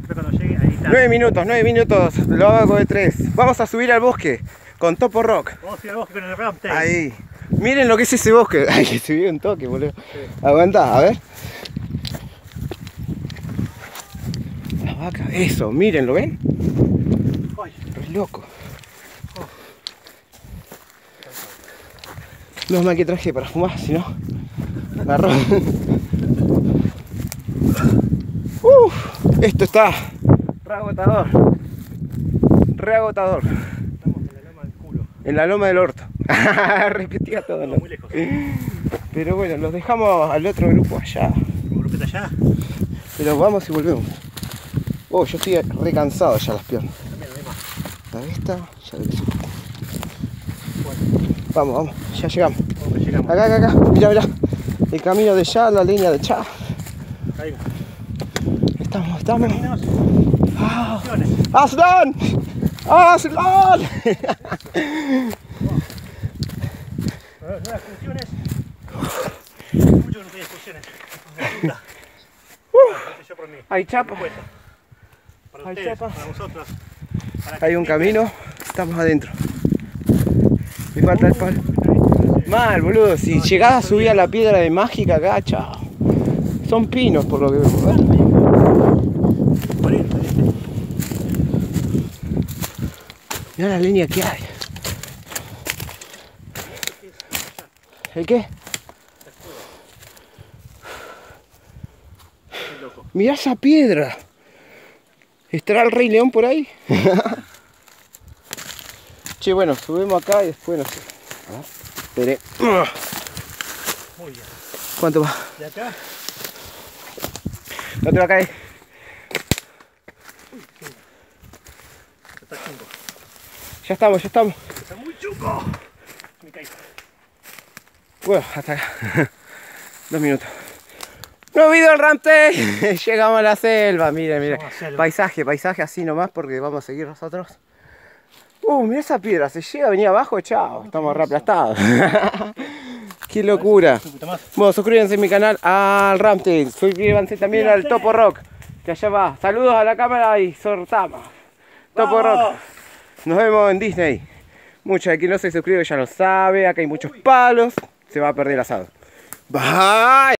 cuando llegue, ahí está. 9 minutos, lo hago de 3. Vamos a subir al bosque con Topo Rock. Vamos a ir al bosque con el Ramtail. Ahí. Miren lo que es ese bosque. Ay, que subí un toque, boludo. Sí. Aguanta, a ver. La vaca, eso, miren, ¿lo ven? Ay. Es loco. No mal que traje para fumar, si no me agarró. Esto está reagotador. Reagotador. Estamos en la loma del culo. En la loma del orto. Repetía todo. No, muy lejos. Pero bueno, los dejamos al otro grupo allá. ¿El grupo está allá? Pero vamos y volvemos. Oh, yo estoy re cansado ya las piernas. También, no hay más. La vista, ya lo que sé. Vamos, vamos, ya llegamos. Vamos que llegamos. Acá, mirá, mirá. El camino de ya, la línea de ya. Ahí. Estamos. Caminos. ¡Ah! ¡Aslan! ¡Aslan! Nuevas excursiones. Mucho que no tenía excursiones. Yo por mí. Hay chapa. Para Hay ustedes, chapa. para vosotros. Hay un camino, estamos adentro. Me falta el palo. Mal, boludo, si llegás a subir a la piedra de mágica acá, chao. Son pinos por lo que veo, ¿verdad? Mirá la leña que hay. ¿El qué? Mirá esa piedra. ¿Estará el Rey León por ahí? Che, bueno, subimos acá y después no sé. A ver, esperé. Muy bien. ¿Cuánto va? ¿De acá? No te va a caer. Está chungo. Ya estamos. Está muy chungo. Me caí. Bueno, hasta acá. 2 minutos. No video el Ramtail. Llegamos a la selva, miren. Paisaje así nomás porque vamos a seguir nosotros. Mira esa piedra, se llega a venir abajo, chao. Estamos reaplastados. Qué locura. Bueno, suscríbanse a mi canal al Ramtail. Suscríbanse también al Topo Rock, que allá va. Saludos a la cámara y sortamos. Topo Rock. Nos vemos en Disney. Muchos de quien no se suscribe ya lo sabe. Acá hay muchos palos. Se va a perder el asado. Bye.